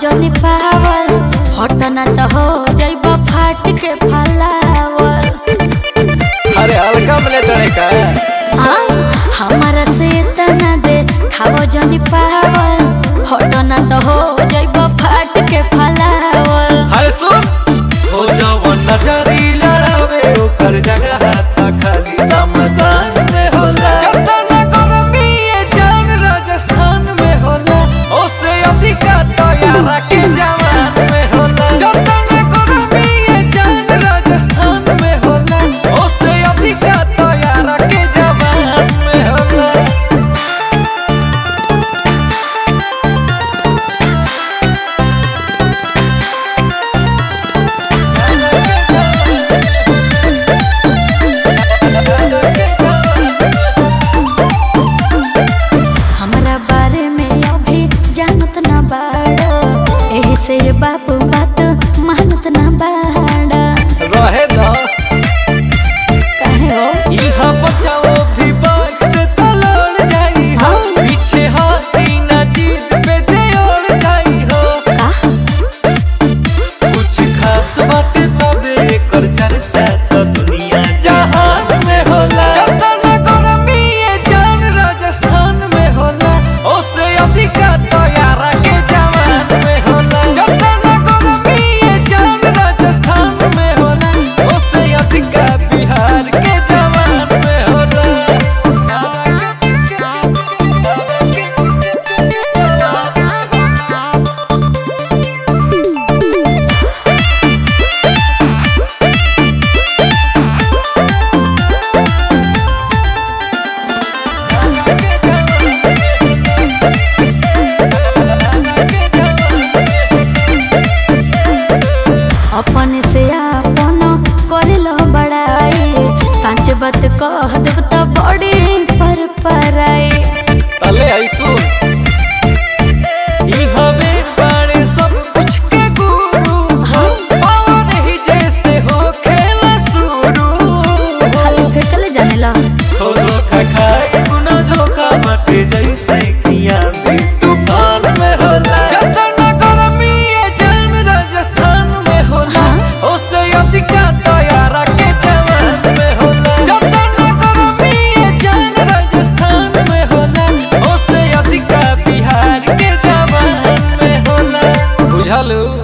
जनी पावर हटना तो हो जाइब फाट के फलावर। अरे हल्का में तड़े का हमारा से तना दे खाओ जनी पावर हटना तो हो जाइब फाट के फलावर। हाय सुन हो जाओ नजरी लड़ावे ओकर जगह हाथ खाली समसान में होला। जतना गरमी ये जान राजस्थान में होला ओसे अधिक तो यारा के जवान में होला। जतना गरमी ये जान राजस्थान में होला ओसे अधिक तो यारा के जवान में होला। से बापू बात मानत ना बाड़ा रहे दो काहे हो इहा बचाओ भी बाइक से तलड़ जाई हो। पीछे हाथी ना जीत पे जोड़ जाई हो। का कुछ खास बात तबे कर चर्चा तो दुनिया जहान में होला। जतना गरमी ये जान राजस्थान में होला ओसे अधिक तो यारा के जवान में होला। जतना गरमी ये जान राजस्थान में होला ओसे अधिक बिहार के जवान में होला। अपन से अपन करेलो बड़ाई सच बात कह देब तो बड़ी पर पराई। तले आइसु ई हवे बड़े सब कुछ के गुरु और ही जैसे हो खेला शुरू। खाली फेंकले जाने ला हो धोखा खाए गुना धोखा मटे जैसे किया भी तूफान में होला। जतना गरमी ये जान राजस्थान में होला ओसे अधिक तो यारा के जवान में होला। जतना गरमी ये जान राजस्थान में होला ओसे अधिक बिहार के जवान में होला। बुझलू।